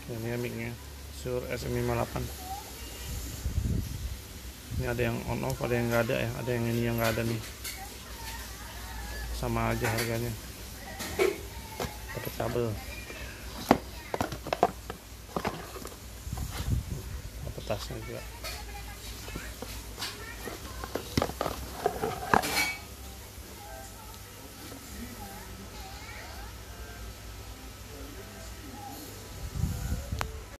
Ini ya mic-nya Shure SM58. Ini ada yang on off, ada yang nggak ada ya, ada yang ini yang nggak ada nih. Sama aja harganya. Dapat kabel, dapat tasnya juga.